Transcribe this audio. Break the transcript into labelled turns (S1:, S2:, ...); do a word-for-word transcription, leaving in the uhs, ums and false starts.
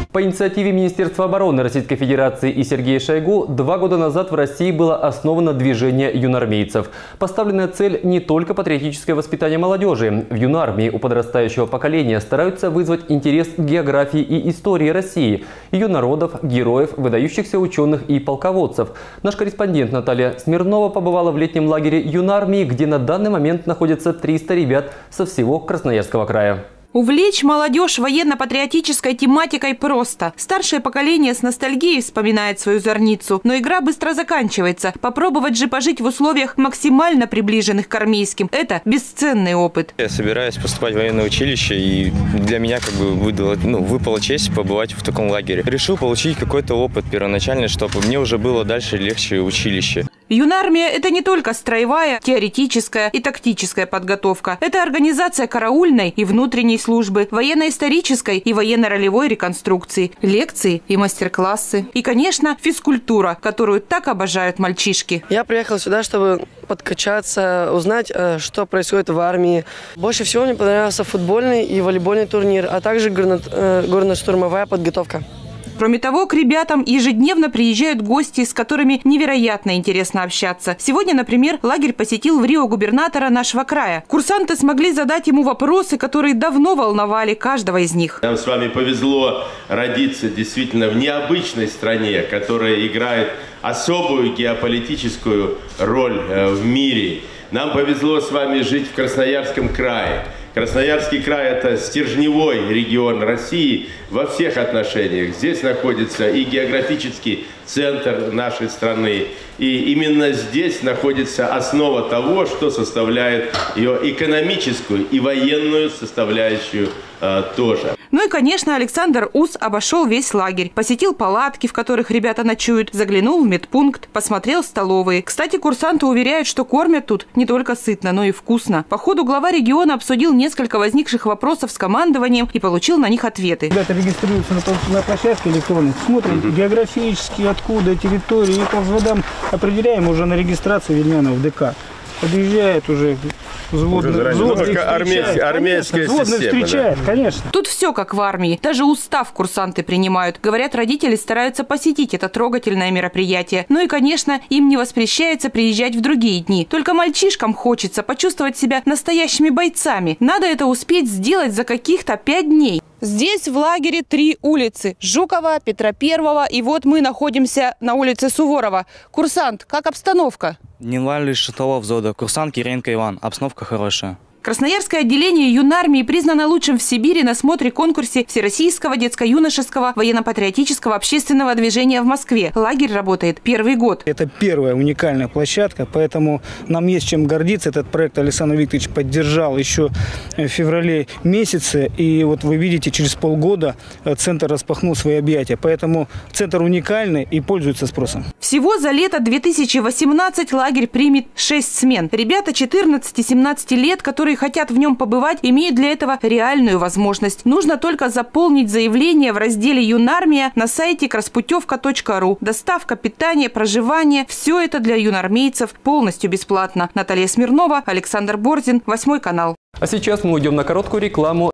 S1: По инициативе Министерства обороны Российской Федерации и Сергея Шойгу два года назад в России было основано движение юнармейцев. Поставленная цель не только патриотическое воспитание молодежи. В юнармии у подрастающего поколения стараются вызвать интерес к географии и истории России, ее народов, героев, выдающихся ученых и полководцев. Наш корреспондент Наталья Смирнова побывала в летнем лагере юнармии, где на данный момент находятся триста ребят со всего Красноярского края.
S2: Увлечь молодежь военно-патриотической тематикой просто. Старшее поколение с ностальгией вспоминает свою зорницу, но игра быстро заканчивается. Попробовать же пожить в условиях максимально приближенных к армейским – это бесценный опыт.
S3: Я собираюсь поступать в военное училище, и для меня как бы выдала, ну, выпала честь побывать в таком лагере. Решил получить какой-то опыт первоначальный, чтобы мне уже было дальше легче училище.
S2: Юнармия – это не только строевая, теоретическая и тактическая подготовка. Это организация караульной и внутренней службы, военно-исторической и военно-ролевой реконструкции, лекции и мастер-классы. И, конечно, физкультура, которую так обожают мальчишки.
S4: Я приехал сюда, чтобы подкачаться, узнать, что происходит в армии. Больше всего мне понравился футбольный и волейбольный турнир, а также горно-штурмовая подготовка.
S2: Кроме того, к ребятам ежедневно приезжают гости, с которыми невероятно интересно общаться. Сегодня, например, лагерь посетил в Рио губернатора нашего края. Курсанты смогли задать ему вопросы, которые давно волновали каждого из них.
S5: Нам с вами повезло родиться действительно в необычной стране, которая играет особую геополитическую роль в мире. Нам повезло с вами жить в Красноярском крае. Красноярский край – это стержневой регион России во всех отношениях. Здесь находится и географический центр нашей страны, и именно здесь находится основа того, что составляет ее экономическую и военную составляющую э, тоже.
S2: Ну и, конечно, Александр Ус обошел весь лагерь. Посетил палатки, в которых ребята ночуют, заглянул в медпункт, посмотрел столовые. Кстати, курсанты уверяют, что кормят тут не только сытно, но и вкусно. По ходу глава региона обсудил несколько возникших вопросов с командованием и получил на них ответы.
S6: Ребята регистрируются на, на площадке электронной, смотрим угу. географически, откуда территории, и по взводам определяем уже на регистрацию Вильмянова в ДК. Подъезжает уже взводный, взводный
S5: армейская, армейская
S6: конечно,
S5: система,
S6: встречает,
S5: да.
S6: конечно.
S2: Тут все как в армии. Даже устав курсанты принимают. Говорят, родители стараются посетить это трогательное мероприятие. Ну и, конечно, им не воспрещается приезжать в другие дни. Только мальчишкам хочется почувствовать себя настоящими бойцами. Надо это успеть сделать за каких-то пять дней. Здесь в лагере три улицы – Жукова, Петра Первого, и вот мы находимся на улице Суворова. Курсант, как обстановка?
S7: Генеральный штабового взвода, курсант Киренко Иван. Обстановка хорошая.
S2: Красноярское отделение юнармии признано лучшим в Сибири на смотре-конкурсе Всероссийского детско-юношеского военно-патриотического общественного движения в Москве. Лагерь работает первый год.
S6: Это первая уникальная площадка, поэтому нам есть чем гордиться. Этот проект Александр Викторович поддержал еще в феврале месяце. И вот вы видите, через полгода центр распахнул свои объятия. Поэтому центр уникальный и пользуется спросом.
S2: Всего за лето две тысячи восемнадцатого лагерь примет шесть смен. Ребята четырнадцати-семнадцати лет, которые хотят в нем побывать, имеют для этого реальную возможность. Нужно только заполнить заявление в разделе «Юнармия» на сайте краспутевка точка ру. Доставка, питание, проживание – все это для юнармейцев полностью бесплатно. Наталья Смирнова, Александр Борзин, Восьмой канал.
S1: А сейчас мы уйдем на короткую рекламу.